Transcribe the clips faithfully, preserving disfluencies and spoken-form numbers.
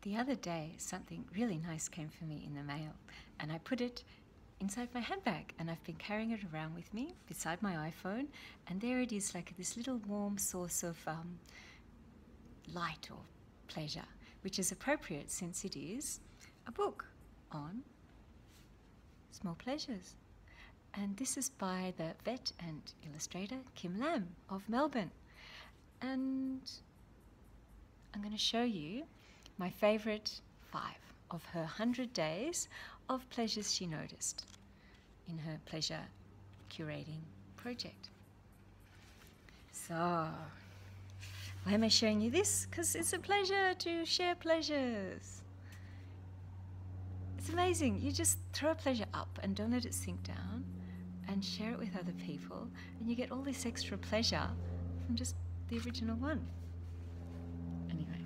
The other day, something really nice came for me in the mail, and I put it inside my handbag, and I've been carrying it around with me beside my iPhone, and there it is, like this little warm source of um, light or pleasure, which is appropriate since it is a book on small pleasures. And this is by the vet and illustrator Kim Lam of Melbourne. And I'm going to show you my favourite five of her hundred days of pleasures she noticed in her pleasure curating project. So, why am I showing you this? Because it's a pleasure to share pleasures. It's amazing. You just throw a pleasure up and don't let it sink down and share it with other people, and you get all this extra pleasure from just the original one. Anyway.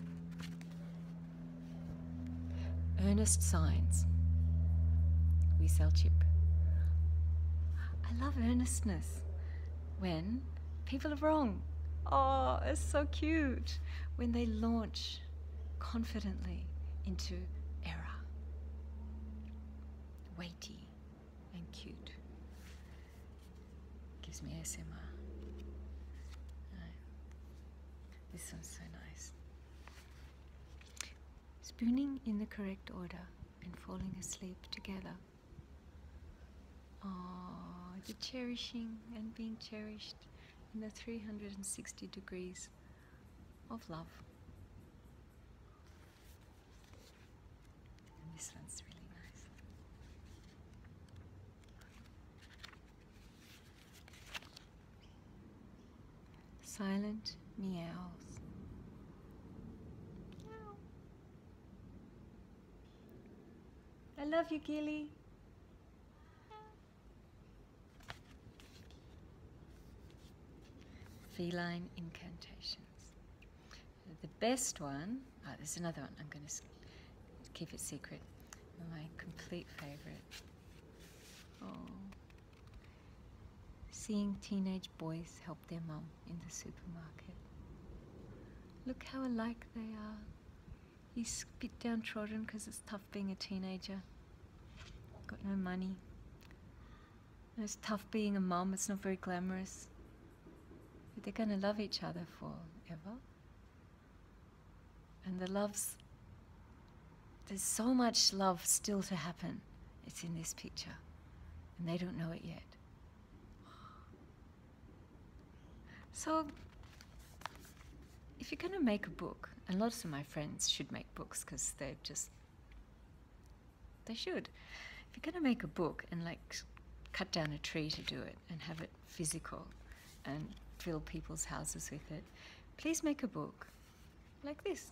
Earnest signs. We sell chip. I love earnestness when people are wrong. Oh, it's so cute when they launch confidently into error. Weighty and cute. Gives me A S M R. This one's so nice. Spooning in the correct order and falling asleep together. Oh, the cherishing and being cherished in the three hundred sixty degrees of love. And this one's really nice. Silent meows. I love you, Gilly. Feline incantations. The best one, oh, there's another one, I'm going to keep it secret. My complete favourite. Oh. Seeing teenage boys help their mum in the supermarket. Look how alike they are. He's a bit downtrodden because it's tough being a teenager. Got no money. And it's tough being a mum, it's not very glamorous. But they're going to love each other forever. And the love's... There's so much love still to happen. It's in this picture. And they don't know it yet. So, if you're going to make a book, and lots of my friends should make books because they're just... They should. If you're going to make a book and like cut down a tree to do it and have it physical and fill people's houses with it, please make a book like this.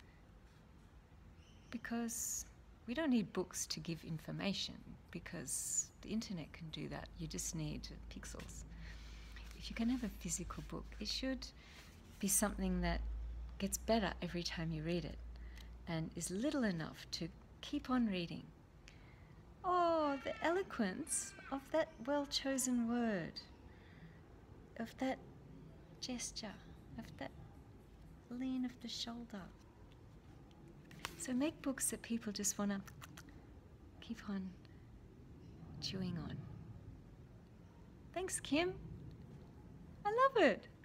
Because we don't need books to give information, because the internet can do that. You just need pixels. If you can have a physical book, it should be something that gets better every time you read it and is little enough to keep on reading. Oh, the eloquence of that well-chosen word, of that gesture, of that lean of the shoulder. So make books that people just want to keep on chewing on. Thanks, Kim. I love it.